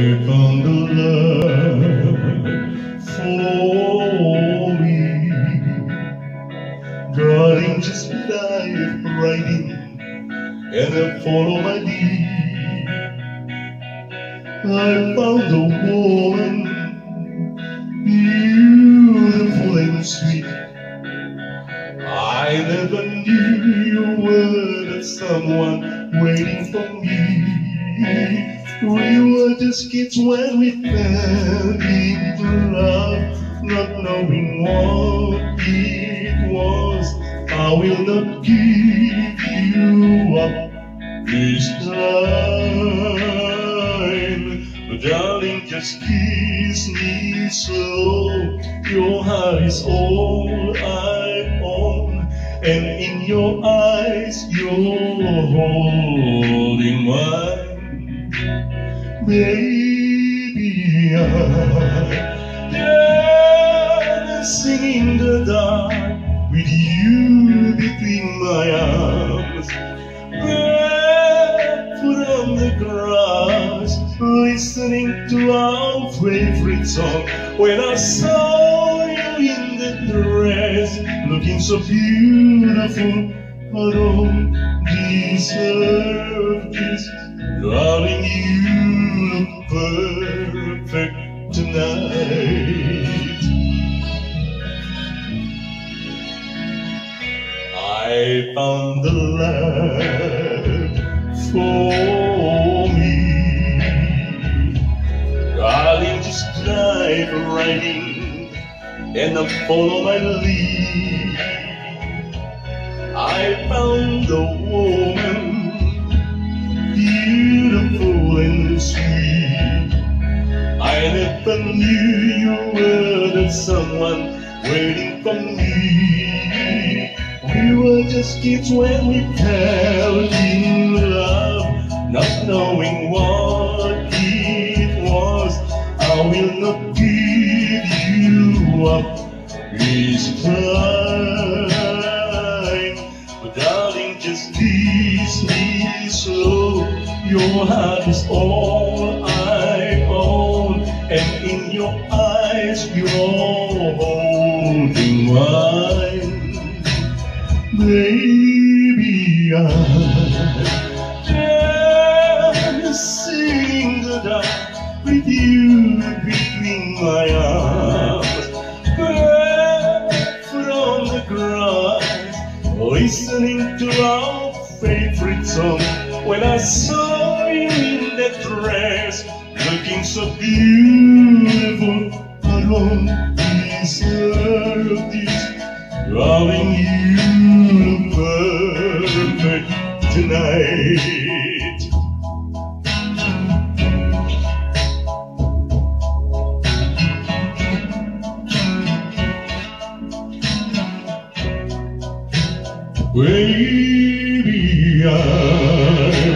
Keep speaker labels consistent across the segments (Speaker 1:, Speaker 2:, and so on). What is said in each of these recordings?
Speaker 1: found a love for me. Darling, just dive right in and follow my lead. I found a woman, beautiful and sweet. I never knew you were that someone waiting for me. We were just kids when we fell into love, not knowing what it was. I will not give you up this time. But darling, just kiss me slow. Your heart is all I own, and in your eyes you're holding mine. Baby, I'm dancing in the dark with you between my arms, barefoot on the grass, listening to our favorite song. When I saw you in that dress, looking so beautiful, I don't deserve this. Darling, you look perfect tonight. I found the love for me. Darling, just dive right in and follow my lead. I found a woman, beautiful and sweet. I never knew you were that someone waiting for me. We were just kids when we fell in love, not knowing what it was. I will not give you up this time. But darling, just kiss me slow. Your heart is all I own, and in your eyes you're holding mine. Baby, I'm dancing in the dark with you between my arms, barefoot on the grass, listening to our favorite song. When I saw you in that dress, looking so beautiful, I don't deserve this. Darling, you look perfect tonight. Baby, I'm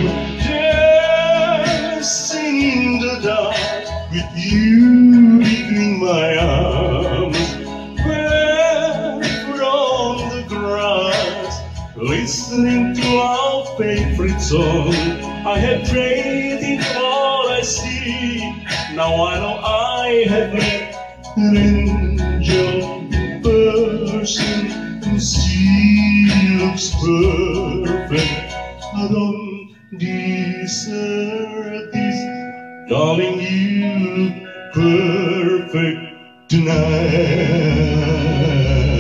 Speaker 1: dancing in the dark with you between my arms, barefoot on the grass, listening to our favorite song. I have traded all I see. Now I know I have met an angel person, and she looks perfect. I don't deserve this. Darling, you look perfect tonight.